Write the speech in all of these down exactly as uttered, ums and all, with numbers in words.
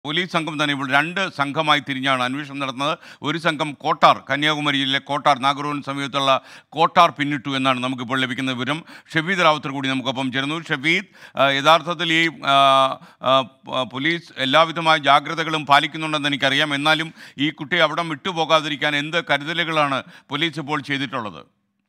Police സംഘം തന്നെ ഇപ്പോൾ രണ്ട് സംഘമായി തിരിഞ്ഞാണ് അന്വേഷണം നടത്തുന്നത്. ഒരു സംഘം കോട്ടാർ, കന്യാകുമാരിയിലെ കോട്ടാർ, നാഗർകോവിലിന് സമീപത്തുള്ള കോട്ടാർ പിന്നിട്ടു എന്നാണ് നമുക്കിപ്പോൾ ലഭിക്കുന്ന വിവരം. ഷഫീദ് റാവുത്തർ കൂടി നമുക്കൊപ്പം ചേരുന്നു. ഷഫീദ്, യഥാർത്ഥത്തിൽ ഈ പോലീസ് എല്ലാവിധമായ ജാഗ്രതകളും പാലിക്കുന്നുണ്ടെന്ന് എനിക്കറിയാം. എന്നാലും ഈ കുട്ടിയെ അവിടം വിട്ടുപോകാതിരിക്കാൻ എന്ത് കരുതലുകളാണ് പോലീസ് ഇപ്പോൾ ചെയ്തിട്ടുള്ളത്?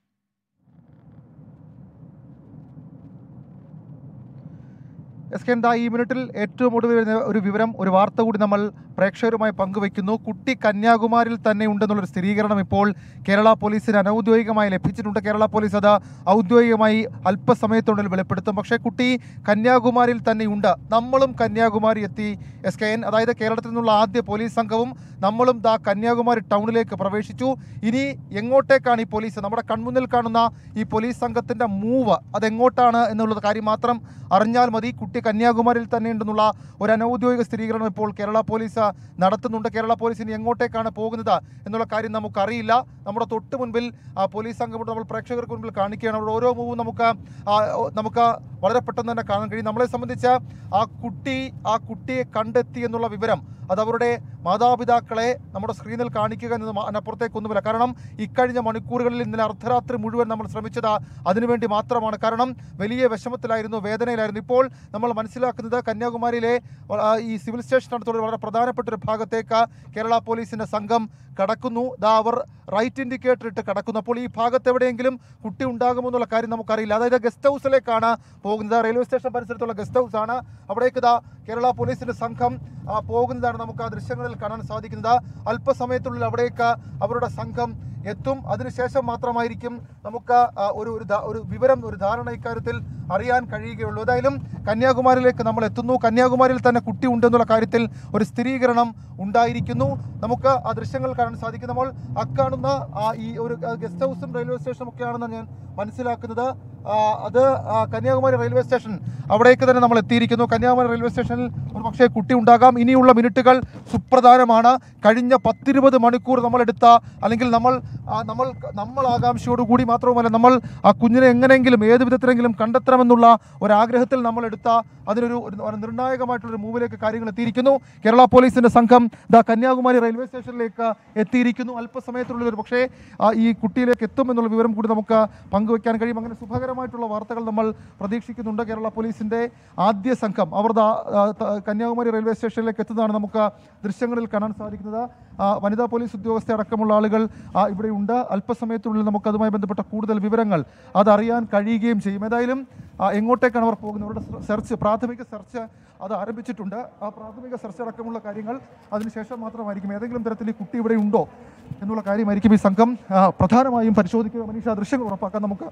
എസ് കെ, എന്താ ഈ മിനിറ്റിൽ ഏറ്റവും ഒടുവിൽ വരുന്ന ഒരു വിവരം, ഒരു വാർത്ത കൂടി നമ്മൾ പ്രേക്ഷകരുമായി പങ്കുവയ്ക്കുന്നു. കുട്ടി കന്യാകുമാരിയിൽ തന്നെ ഉണ്ടെന്നുള്ളൊരു സ്ഥിരീകരണം ഇപ്പോൾ കേരള പോലീസിന് അനൗദ്യോഗികമായി ലഭിച്ചിട്ടുണ്ട്. കേരള പോലീസ് അത് ഔദ്യോഗികമായി അല്പസമയത്തുള്ളിൽ വെളിപ്പെടുത്തും. പക്ഷേ കുട്ടി കന്യാകുമാരിയിൽ തന്നെ ഉണ്ട്. നമ്മളും കന്യാകുമാരി എത്തി എസ് കെ എൻ. അതായത് കേരളത്തിൽ നിന്നുള്ള ആദ്യ പോലീസ് സംഘവും നമ്മളും ദാ കന്യാകുമാരി ടൗണിലേക്ക് പ്രവേശിച്ചു. ഇനി എങ്ങോട്ടേക്കാണ് ഈ പോലീസ്, നമ്മുടെ കൺമുന്നിൽ കാണുന്ന ഈ പോലീസ് സംഘത്തിൻ്റെ മൂവ് അതെങ്ങോട്ടാണ് എന്നുള്ളത് കാര്യം മാത്രം അറിഞ്ഞാൽ മതി. കുട്ടി കന്യാകുമാരിയിൽ തന്നെ ഉണ്ടെന്നുള്ള ഒരു അനൗദ്യോഗിക സ്ഥിരീകരണം ഇപ്പോൾ കേരള പോലീസ് നടത്തുന്നുണ്ട്. കേരള പോലീസ് ഇനി എങ്ങോട്ടേക്കാണ് പോകുന്നത് എന്നുള്ള കാര്യം നമുക്കറിയില്ല. നമ്മുടെ തൊട്ട് മുൻപിൽ പോലീസ് സംഘം നമ്മൾ പ്രേക്ഷകർക്ക് മുൻപിൽ കാണിക്കുകയാണ്. അവിടെ ഓരോ മൂവും നമുക്ക് നമുക്ക് വളരെ പെട്ടെന്ന് തന്നെ കാണാൻ കഴിയും. നമ്മളെ സംബന്ധിച്ച് ആ കുട്ടി ആ കുട്ടിയെ കണ്ടെത്തി എന്നുള്ള വിവരം അത് അവരുടെ മാതാപിതാക്കളെ നമ്മുടെ സ്ക്രീനിൽ കാണിക്കുക എന്നത് അതിനപ്പുറത്തേക്കൊന്നുമില്ല. കാരണം ഇക്കഴിഞ്ഞ മണിക്കൂറുകളിൽ ഇന്നലെ അർദ്ധരാത്രി മുഴുവൻ നമ്മൾ ശ്രമിച്ചത് അതിനുവേണ്ടി മാത്രമാണ്. കാരണം വലിയ വിഷമത്തിലായിരുന്നു, വേദനയിലായിരുന്നു. ഇപ്പോൾ നമ്മൾ മനസ്സിലാക്കുന്നത് കന്യാകുമാരിയിലെ ഈ സിവിൽ സ്റ്റേഷനടുത്തുള്ള വളരെ പ്രധാനപ്പെട്ട ഒരു ഭാഗത്തേക്ക് കേരള പോലീസിൻ്റെ സംഘം കടക്കുന്നു. ദാ അവർ റൈറ്റ് ഇൻഡിക്കേറ്റർ ഇട്ട് കടക്കുന്നു. അപ്പോൾ ഈ ഭാഗത്ത് എവിടെയെങ്കിലും കുട്ടി ഉണ്ടാകുമെന്നുള്ള കാര്യം നമുക്കറിയില്ല. അതായത് ഗസ്റ്റ് ഹൗസിലേക്കാണ് പോകുന്നത്. റെയിൽവേ സ്റ്റേഷൻ പരിസരത്തുള്ള ഗസ്റ്റ് ഹൗസ് ആണ്. അവിടേക്ക് ദാ കേരള പോലീസിൻ്റെ സംഘം പോകുന്നതാണ് നമുക്ക് ആ ദൃശ്യങ്ങളിൽ കാണാൻ സാധിക്കുന്നത്. അല്പസമയത്തുള്ളിൽ അവിടേക്ക് അവരുടെ സംഘം എത്തും. അതിനുശേഷം മാത്രമായിരിക്കും നമുക്ക് ഒരു ഒരു വിവരം, ഒരു ധാരണ ഇക്കാര്യത്തിൽ അറിയാൻ കഴിയുകയുള്ളൂ. ഏതായാലും കന്യാകുമാരിയിലേക്ക് നമ്മൾ എത്തുന്നു. കന്യാകുമാരിയിൽ തന്നെ കുട്ടി ഉണ്ടെന്നുള്ള കാര്യത്തിൽ ഒരു സ്ഥിരീകരണം ഉണ്ടായിരിക്കുന്നു. നമുക്ക് ആ ദൃശ്യങ്ങൾ കാണാൻ സാധിക്കും. നമ്മൾ അക്കാണുന്ന ഈ ഒരു ഗസ്റ്റ് ഹൗസും റെയിൽവേ സ്റ്റേഷനും ഒക്കെയാണെന്ന് ഞാൻ മനസ്സിലാക്കുന്നത്. അത് കന്യാകുമാരി റെയിൽവേ സ്റ്റേഷൻ, അവിടേക്ക് തന്നെ നമ്മൾ എത്തിയിരിക്കുന്നു. കന്യാകുമാരി റെയിൽവേ സ്റ്റേഷനിൽ ഒരു പക്ഷേ കുട്ടി ഉണ്ടാകാം. ഇനിയുള്ള മിനിറ്റുകൾ സുപ്രധാനമാണ്. കഴിഞ്ഞ പത്തിരുപത് മണിക്കൂർ നമ്മളെടുത്ത, അല്ലെങ്കിൽ നമ്മൾ നമ്മൾ നമ്മൾ ആകാംക്ഷയോടുകൂടി മാത്രവുമല്ല, നമ്മൾ ആ കുഞ്ഞിനെ എങ്ങനെയെങ്കിലും ഏത് വിധത്തിലെങ്കിലും കണ്ടെത്തണമെന്നുള്ള ഒരാഗ്രഹത്തിൽ നമ്മളെടുത്ത അതിനൊരു നിർണായകമായിട്ടുള്ളൊരു മൂവിലേക്ക് കാര്യങ്ങൾ എത്തിയിരിക്കുന്നു. കേരള പോലീസിൻ്റെ സംഘം ദാ കന്യാകുമാരി റെയിൽവേ സ്റ്റേഷനിലേക്ക് എത്തിയിരിക്കുന്നു. അല്പസമയത്തുള്ളിൽ ഒരു പക്ഷേ ഈ കുട്ടിയിലേക്ക് എത്തുമെന്നുള്ള വിവരം കൂടി നമുക്ക് പങ്കുവയ്ക്കാൻ കഴിയും. അങ്ങനെ സുഖകരമായിട്ടുള്ള വാർത്തകൾ നമ്മൾ പ്രതീക്ഷിക്കുന്നുണ്ട്. കേരള പോലീസിൻ്റെ ആദ്യ സംഘം അവർ കന്യാകുമാരി റെയിൽവേ സ്റ്റേഷനിലേക്ക് എത്തുന്നതാണ് നമുക്ക് ദൃശ്യങ്ങളിൽ കാണാൻ സാധിക്കുന്നത്. വനിതാ പോലീസ് ഉദ്യോഗസ്ഥ അടക്കമുള്ള ആളുകൾ ഇവിടെ ഉണ്ട്. അല്പസമയത്തിനുള്ളിൽ നമുക്ക് അതുമായി ബന്ധപ്പെട്ട കൂടുതൽ വിവരങ്ങൾ അതറിയാൻ കഴിയുകയും ചെയ്യും. ഏതായാലും എങ്ങോട്ടേക്കാണ് അവർ പോകുന്നത്, അവരുടെ സെർച്ച്, പ്രാഥമിക സെർച്ച് അത് ആരംഭിച്ചിട്ടുണ്ട്. ആ പ്രാഥമിക സെർച്ച് അടക്കമുള്ള കാര്യങ്ങൾ അതിനുശേഷം മാത്രമായിരിക്കും ഏതെങ്കിലും തരത്തിൽ ഈ കുട്ടി ഇവിടെ ഉണ്ടോ എന്നുള്ള കാര്യമായിരിക്കും ഈ സംഘം പ്രധാനമായും പരിശോധിക്കുക. മനീഷ, ദൃശ്യങ്ങൾ ഉറപ്പാക്കാൻ നമുക്ക്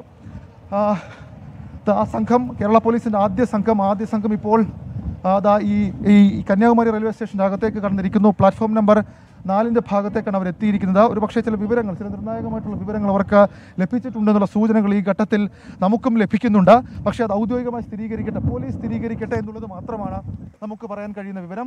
ആ സംഘം, കേരള പോലീസിൻ്റെ ആദ്യ സംഘം ആദ്യ സംഘം ഇപ്പോൾ അതാ ഈ ഈ കന്യാകുമാരി റെയിൽവേ സ്റ്റേഷൻ്റെ അകത്തേക്ക് കടന്നിരിക്കുന്നു. പ്ലാറ്റ്ഫോം നമ്പർ നാലിൻ്റെ ഭാഗത്തേക്കാണ് അവർ എത്തിയിരിക്കുന്നത്. ഒരു പക്ഷേ ചില വിവരങ്ങൾ, ചില നിർണായകമായിട്ടുള്ള വിവരങ്ങൾ അവർക്ക് ലഭിച്ചിട്ടുണ്ടെന്നുള്ള സൂചനകൾ ഈ ഘട്ടത്തിൽ നമുക്കും ലഭിക്കുന്നുണ്ട്. പക്ഷേ അത് ഔദ്യോഗികമായി സ്ഥിരീകരിക്കട്ടെ, പോലീസ് സ്ഥിരീകരിക്കട്ടെ എന്നുള്ളത് മാത്രമാണ് നമുക്ക് പറയാൻ കഴിയുന്ന വിവരം.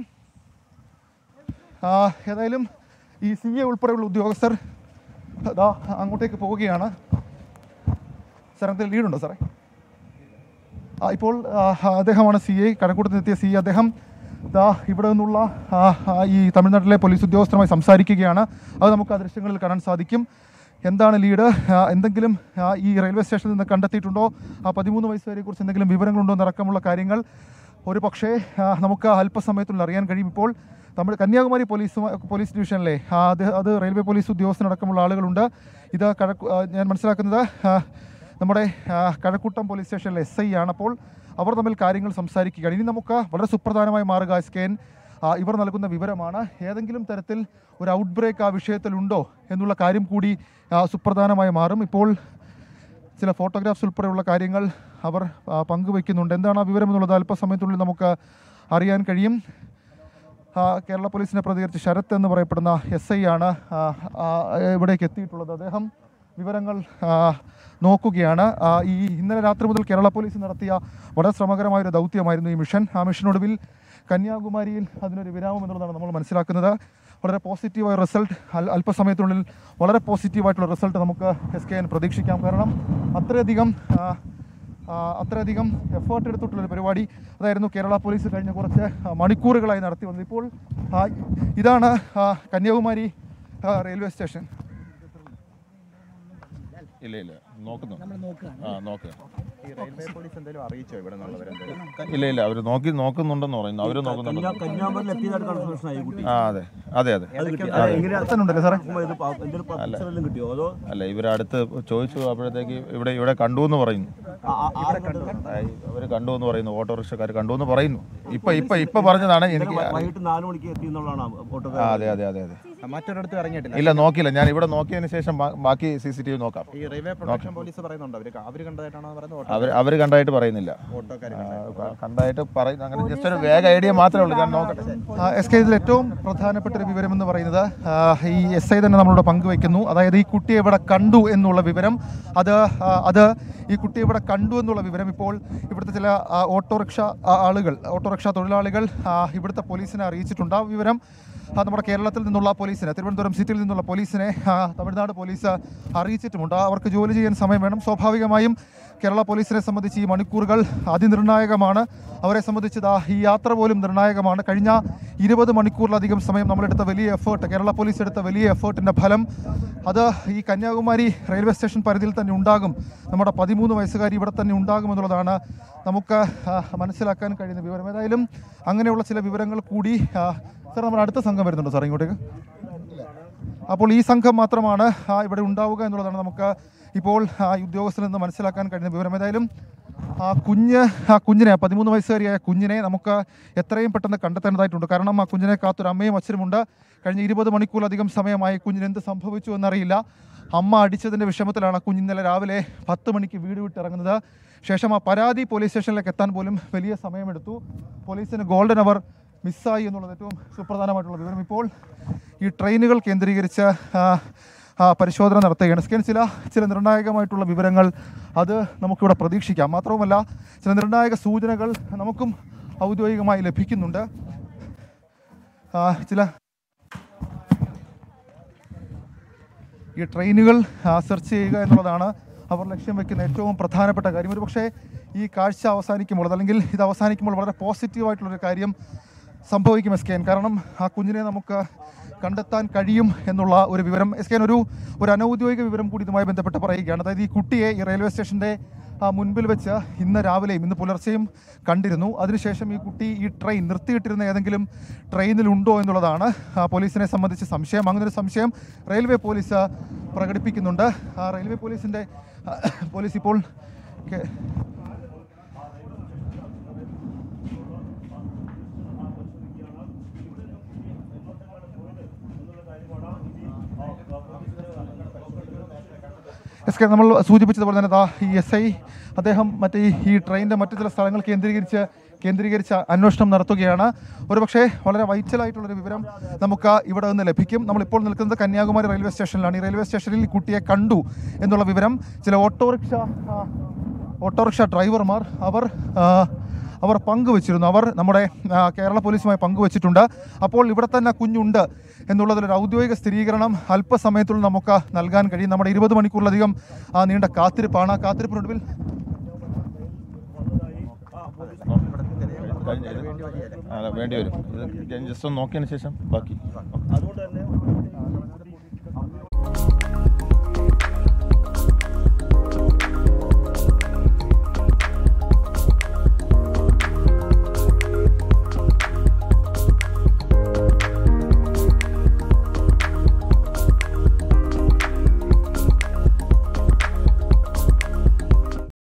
ഏതായാലും ഈ സി എ ഉൾപ്പെടെയുള്ള ഉദ്യോഗസ്ഥർ അതാ അങ്ങോട്ടേക്ക് പോവുകയാണ്. സാർ, എന്തെങ്കിലും ലീഡുണ്ടോ സാറേ? ഇപ്പോൾ അദ്ദേഹമാണ് സി ഐ, കഴക്കൂട്ടത്തിനെത്തിയ സി ഐ. അദ്ദേഹം ദാ ഇവിടെ നിന്നുള്ള ഈ തമിഴ്നാട്ടിലെ പോലീസ് ഉദ്യോഗസ്ഥരുമായി സംസാരിക്കുകയാണ്. അത് നമുക്ക് ആ ദൃശ്യങ്ങളിൽ കാണാൻ സാധിക്കും. എന്താണ് ലീഡ്, എന്തെങ്കിലും ഈ റെയിൽവേ സ്റ്റേഷനിൽ നിന്ന് കണ്ടെത്തിയിട്ടുണ്ടോ, ആ പതിമൂന്ന് വയസ്സുകാരെക്കുറിച്ച് എന്തെങ്കിലും വിവരങ്ങളുണ്ടോ എന്നടക്കമുള്ള കാര്യങ്ങൾ ഒരു പക്ഷേ നമുക്ക് അല്പസമയത്തുള്ളിൽ അറിയാൻ കഴിയും. ഇപ്പോൾ തമിഴ് കന്യാകുമാരി പോലീസ് പോലീസ് ഡിവിഷനിലെ അത് അത് റെയിൽവേ പോലീസ് ഉദ്യോഗസ്ഥനടക്കമുള്ള ആളുകളുണ്ട്. ഇത് കഴക്കു ഞാൻ മനസ്സിലാക്കുന്നത് നമ്മുടെ കഴക്കൂട്ടം പോലീസ് സ്റ്റേഷനിലെ എസ് ഐ ആണ്. അപ്പോൾ അവർ തമ്മിൽ കാര്യങ്ങൾ സംസാരിക്കുകയാണ്. ഇനി നമുക്ക് വളരെ സുപ്രധാനമായി മാറുക എസ് കെ എൻ, ഇവർ നൽകുന്ന വിവരമാണ്. ഏതെങ്കിലും തരത്തിൽ ഒരു ഔട്ട് ബ്രേക്ക് ആ വിഷയത്തിലുണ്ടോ എന്നുള്ള കാര്യം കൂടി സുപ്രധാനമായി മാറും. ഇപ്പോൾ ചില ഫോട്ടോഗ്രാഫ്സ് ഉൾപ്പെടെയുള്ള കാര്യങ്ങൾ അവർ പങ്കുവയ്ക്കുന്നുണ്ട്. എന്താണ് ആ വിവരം എന്നുള്ളത് അല്പസമയത്തുള്ളിൽ നമുക്ക് അറിയാൻ കഴിയും. കേരള പോലീസിനെ പ്രതികരിച്ച് ശരത് എന്ന് പറയപ്പെടുന്ന എസ് ഐ ആണ് ഇവിടേക്ക് എത്തിയിട്ടുള്ളത്. അദ്ദേഹം വിവരങ്ങൾ നോക്കുകയാണ്. ഈ ഇന്നലെ രാത്രി മുതൽ കേരള പോലീസ് നടത്തിയ വളരെ ശ്രമകരമായൊരു ദൗത്യമായിരുന്നു ഈ മിഷൻ. ആ മിഷനൊടുവിൽ കന്യാകുമാരിയിൽ അതിനൊരു വിരാമം എന്നുള്ളതാണ് നമ്മൾ മനസ്സിലാക്കുന്നത്. വളരെ പോസിറ്റീവായ റിസൾട്ട് അല്പസമയത്തിനുള്ളിൽ വളരെ പോസിറ്റീവായിട്ടുള്ള റിസൾട്ട് നമുക്ക് എസ് കെ എൻ പ്രതീക്ഷിക്കാം. കാരണം അത്രയധികം അത്രയധികം എഫേർട്ട് എടുത്തിട്ടുള്ളൊരു പരിപാടി അതായിരുന്നു കേരള പോലീസ് കഴിഞ്ഞ കുറച്ച് മണിക്കൂറുകളായി നടത്തി വന്നത്. ഇപ്പോൾ ഇതാണ് കന്യാകുമാരി റെയിൽവേ സ്റ്റേഷൻ. ഇല്ല ഇല്ല നോക്കുന്നു ആ നോക്കുക ഈ റെയിൽവേ പോലീസ് എന്തെങ്കിലും അറിയിച്ചോ ഇവിടെ നിന്നുള്ളവരെന്തെങ്കിലും? ഇല്ല ഇല്ല അവർ നോക്കി നോക്കുന്നുണ്ടെന്ന് പറയുന്നു. അവർ നോക്കുന്നുണ്ട്. ആ അതെ അതെ അതെ അല്ല ഇവരടുത്ത് ചോദിച്ചു അപ്പോഴത്തേക്ക് ഇവിടെ ഇവിടെ കണ്ടു എന്ന് പറയുന്നു. അവർ കണ്ടു എന്ന് പറയുന്നു. ഓട്ടോറിക്ഷക്കാർ കണ്ടു എന്ന് പറയുന്നു. ഇപ്പൊ ഇപ്പൊ ഇപ്പൊ പറഞ്ഞതാണ് എനിക്ക്. അതെ അതെ അതെ അതെ മറ്റൊരിടത്ത് ഇറങ്ങിയിട്ടില്ല. ഇല്ല നോക്കിയില്ല. ഞാൻ ഇവിടെ നോക്കിയതിന് ശേഷം ബാക്കി സി സി ടി വി നോക്കാം. ഈ റെയിൽവേ പ്രൊട്ടക്ഷൻ പോലീസ് പറയുന്നുണ്ടോ അവര് അവര് കണ്ടതായിട്ടാണോ പറയുന്നത്? അവർ അവർ കണ്ടായിട്ട് പറയുന്നില്ല. കണ്ടായിട്ട് പറയുന്നു. അങ്ങനെ ജസ്റ്റ് ഒരു വേഗ ഐഡിയ മാത്രമേ ഉള്ളൂ. ഞാൻ നോക്കട്ടെ. എസ് കെ ഇതിൽ ഏറ്റവും പ്രധാനപ്പെട്ട ഒരു വിവരം എന്ന് പറയുന്നത് ഈ എസ് ഐ തന്നെ നമ്മളോട് പങ്കുവയ്ക്കുന്നു. അതായത് ഈ കുട്ടിയെ ഇവിടെ കണ്ടു എന്നുള്ള വിവരം, അത് അത് ഈ കുട്ടിയെ ഇവിടെ കണ്ടു എന്നുള്ള വിവരം ഇപ്പോൾ ഇവിടുത്തെ ചില ഓട്ടോറിക്ഷ ആളുകൾ ഓട്ടോറിക്ഷ തൊഴിലാളികൾ ഇവിടുത്തെ പോലീസിനെ അറിയിച്ചിട്ടുണ്ട്. ആ വിവരം നമ്മുടെ കേരളത്തിൽ നിന്നുള്ള പോലീസിനെ, തിരുവനന്തപുരം സിറ്റിയിൽ നിന്നുള്ള പോലീസിനെ തമിഴ്നാട് പോലീസ് അറിയിച്ചിട്ടുമുണ്ട്. അവർക്ക് ജോലി ചെയ്യാൻ സമയം വേണം. സ്വാഭാവികമായും കേരള പോലീസിനെ സംബന്ധിച്ച് ഈ മണിക്കൂറുകൾ അതിനിർണായകമാണ്. അവരെ സംബന്ധിച്ച് ഈ യാത്ര പോലും നിർണായകമാണ്. കഴിഞ്ഞ ഇരുപത് മണിക്കൂറിലധികം സമയം നമ്മളെടുത്ത വലിയ എഫേർട്ട്, കേരള പോലീസ് എടുത്ത വലിയ എഫേർട്ടിൻ്റെ ഫലം അത് ഈ കന്യാകുമാരി റെയിൽവേ സ്റ്റേഷൻ പരിധിയിൽ തന്നെ ഉണ്ടാകും. നമ്മുടെ പതിമൂന്ന് വയസ്സുകാരി ഇവിടെ തന്നെ ഉണ്ടാകുമെന്നുള്ളതാണ് നമുക്ക് മനസ്സിലാക്കാൻ കഴിയുന്ന വിവരം. ഏതായാലും അങ്ങനെയുള്ള ചില വിവരങ്ങൾ കൂടി സാർ നമ്മുടെ അടുത്ത സംഘം വരുന്നുണ്ടോ സാർ ഇങ്ങോട്ടേക്ക്? അപ്പോൾ ഈ സംഘം മാത്രമാണ് ഇവിടെ ഉണ്ടാവുക എന്നുള്ളതാണ് നമുക്ക് ഇപ്പോൾ ഉദ്യോഗസ്ഥരിൽ നിന്ന് മനസ്സിലാക്കാൻ കഴിയുന്ന വിവരം. ഏതായാലും ആ കുഞ്ഞ് ആ കുഞ്ഞിനെ പതിമൂന്ന് വയസ്സുകാരിയായ കുഞ്ഞിനെ നമുക്ക് എത്രയും പെട്ടെന്ന് കണ്ടെത്തേണ്ടതായിട്ടുണ്ട്. കാരണം ആ കുഞ്ഞിനെ കാത്തൊരു അമ്മയും അച്ഛനുമുണ്ട്. കഴിഞ്ഞ ഇരുപത് മണിക്കൂറിലധികം സമയമായി കുഞ്ഞിന് എന്ത് സംഭവിച്ചു എന്നറിയില്ല. അമ്മ അടിച്ചതിൻ്റെ വിഷമത്തിലാണ് കുഞ്ഞ് ഇന്നലെ രാവിലെ പത്ത് മണിക്ക് വീട് വിട്ടിറങ്ങുന്നത്. ശേഷം ആ പരാതി പോലീസ് സ്റ്റേഷനിലേക്ക് എത്താൻ പോലും വലിയ സമയമെടുത്തു. പോലീസിന് ഗോൾഡൻ അവർ മിസ്സായി എന്നുള്ളത് ഏറ്റവും സുപ്രധാനമായിട്ടുള്ള വിവരം. ഇപ്പോൾ ഈ ട്രെയിനുകൾ കേന്ദ്രീകരിച്ച് പരിശോധന നടത്തുകയാണ്. സ്കാൻ ചില ചില നിർണായകമായിട്ടുള്ള വിവരങ്ങൾ അത് നമുക്കിവിടെ പ്രതീക്ഷിക്കാം. മാത്രവുമല്ല ചില നിർണായക സൂചനകൾ നമുക്കും ഔദ്യോഗികമായി ലഭിക്കുന്നുണ്ട്. ചില ഈ ട്രെയിനുകൾ സെർച്ച് ചെയ്യുക എന്നുള്ളതാണ് അവർ ലക്ഷ്യം വയ്ക്കുന്ന ഏറ്റവും പ്രധാനപ്പെട്ട കാര്യം. ഒരു പക്ഷേ ഈ കാഴ്ച അവസാനിക്കുമ്പോൾ അല്ലെങ്കിൽ ഇത് അവസാനിക്കുമ്പോൾ വളരെ പോസിറ്റീവായിട്ടുള്ളൊരു കാര്യം സംഭവിക്കും എസ് കെ എൻ. കാരണം ആ കുഞ്ഞിനെ നമുക്ക് കണ്ടെത്താൻ കഴിയും എന്നുള്ള ഒരു വിവരം എസ് കെ എൻ ഒരു ഒരു അനൗദ്യോഗിക വിവരം കൂടി ഇതുമായി ബന്ധപ്പെട്ട് പറയുകയാണ്. അതായത് ഈ കുട്ടിയെ ഈ റെയിൽവേ സ്റ്റേഷൻ്റെ മുൻപിൽ വെച്ച് ഇന്ന് രാവിലെയും ഇന്ന് പുലർച്ചെയും കണ്ടിരുന്നു. അതിനുശേഷം ഈ കുട്ടി ഈ ട്രെയിൻ നിർത്തിയിട്ടിരുന്ന ഏതെങ്കിലും ട്രെയിനിലുണ്ടോ എന്നുള്ളതാണ് പോലീസിനെ സംബന്ധിച്ച് സംശയം. അങ്ങനൊരു സംശയം റെയിൽവേ പോലീസ് പ്രകടിപ്പിക്കുന്നുണ്ട്. റെയിൽവേ പോലീസിൻ്റെ പോലീസ് ഇപ്പോൾ എസ് കെ നമ്മൾ സൂചിപ്പിച്ചതുപോലെ തന്നെ ഈ എസ് ഐ അദ്ദേഹം മറ്റേ ഈ ട്രെയിനിൻ്റെ മറ്റു ചില സ്ഥലങ്ങൾ കേന്ദ്രീകരിച്ച് കേന്ദ്രീകരിച്ച അന്വേഷണം നടത്തുകയാണ്. ഒരുപക്ഷെ വളരെ വൈറ്റലായിട്ടുള്ളൊരു വിവരം നമുക്ക് ഇവിടെ നിന്ന് ലഭിക്കും. നമ്മളിപ്പോൾ നിൽക്കുന്നത് കന്യാകുമാരി റെയിൽവേ സ്റ്റേഷനിലാണ്. ഈ റെയിൽവേ സ്റ്റേഷനിൽ ഈ കുട്ടിയെ കണ്ടു എന്നുള്ള വിവരം ചില ഓട്ടോറിക്ഷ ഓട്ടോറിക്ഷ ഡ്രൈവർമാർ അവർ അവർ പങ്കുവച്ചിരുന്നു. അവർ നമ്മുടെ കേരള പോലീസുമായി പങ്കുവച്ചിട്ടുണ്ട്. അപ്പോൾ ഇവിടെ തന്നെ കുഞ്ഞുണ്ട് എന്നുള്ളതിലൊരു ഔദ്യോഗിക സ്ഥിരീകരണം അല്പസമയത്തുള്ളിൽ നമുക്ക് നൽകാൻ കഴിയും. നമ്മുടെ ഇരുപത് മണിക്കൂറിലധികം നീണ്ട കാത്തിരിപ്പാണ്. കാത്തിരിപ്പിനൊടുവിൽ വേണ്ടി വരും. ഇത് ജസ്റ്റ് ഒന്ന് നോക്കിയതിന് ശേഷം ബാക്കി.